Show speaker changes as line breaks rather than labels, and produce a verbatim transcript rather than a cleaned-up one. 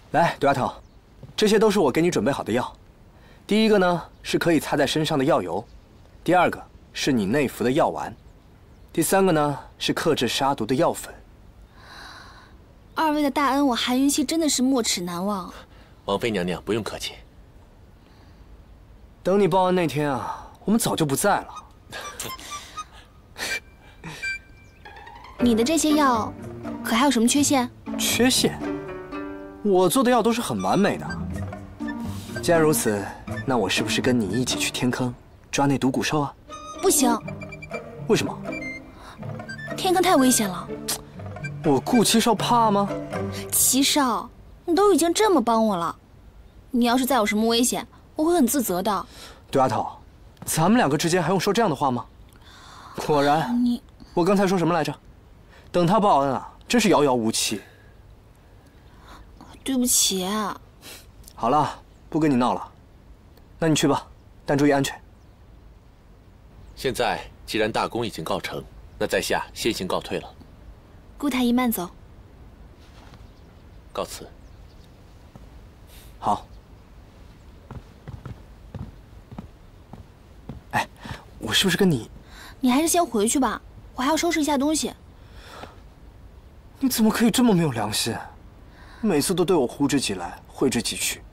来，杜丫头，这些都是我给你准备好的药。第一个呢是可以擦在身上的药油，第二个是你内服的药丸，第三个呢是克制杀毒的药粉。
二位的大恩，我韩云溪真的是没齿难忘。
王妃娘娘不用客气。
等你报恩那天啊，我们早就不在了。
你的这些药，可还有什么缺陷？
缺陷？我做的药都是很完美的。既然如此，那我是不是跟你一起去天坑抓那毒蛊兽啊？
不行。
为什么？
天坑太危险了。
我顾七少怕吗？
七少，你都已经这么帮我了，你要是再有什么危险，我会很自责的。
杜丫头，咱们两个之间还用说这样的话吗？果然，
你，
我刚才说什么来着？等他报恩啊，真是遥遥无期。
对不起。
好了，不跟你闹了，那你去吧，但注意安全。
现在既然大功已经告成，那在下先行告退了。
顾太医慢走。
告辞。
好。哎，我是不是跟你……
你还是先回去吧，我还要收拾一下东西。
你怎么可以这么没有良心？每次都对我呼之即来，挥之即去。